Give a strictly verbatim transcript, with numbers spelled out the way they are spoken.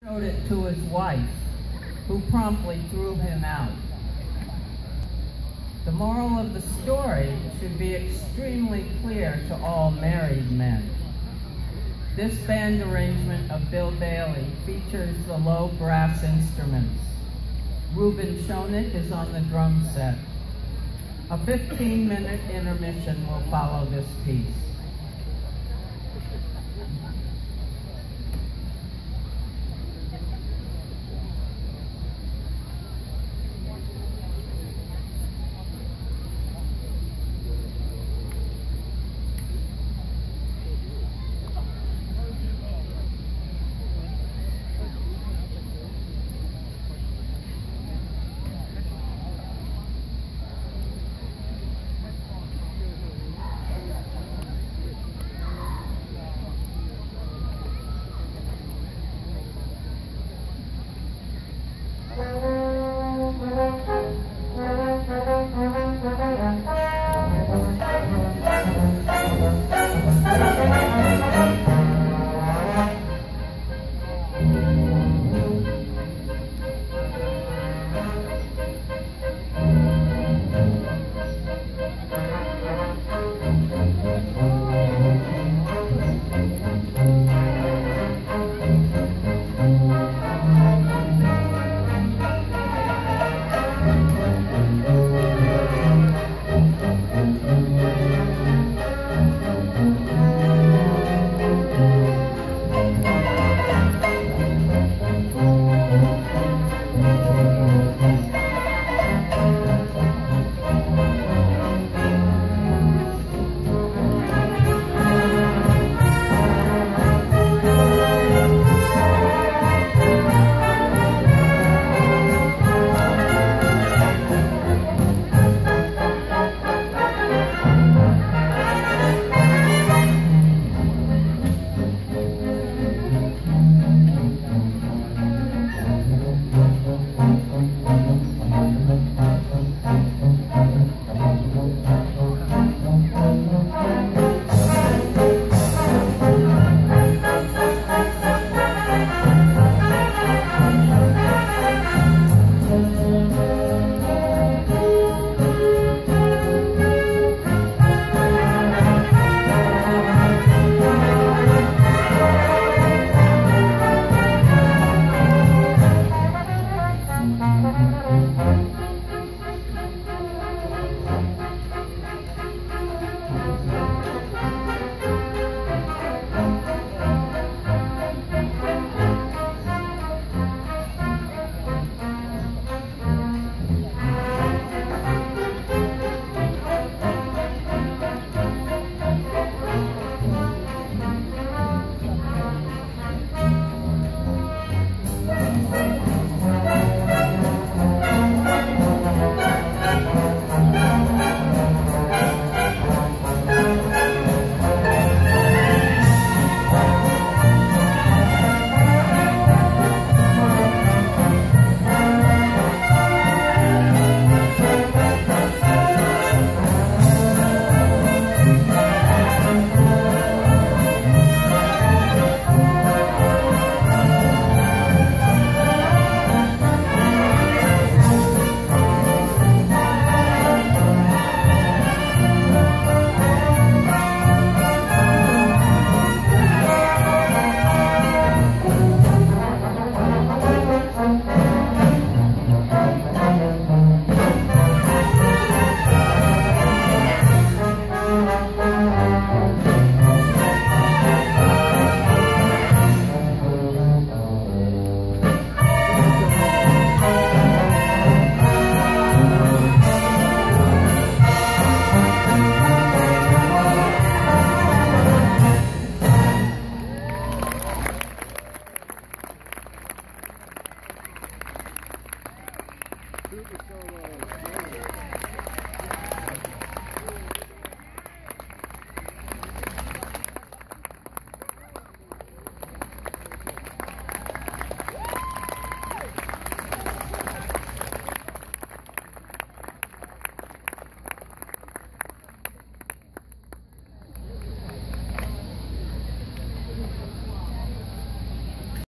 Showed it to his wife, who promptly threw him out. The moral of the story should be extremely clear to all married men. This band arrangement of Bill Bailey features the low brass instruments. Ruben Schoenig is on the drum set. A fifteen minute intermission will follow this piece. Super solo.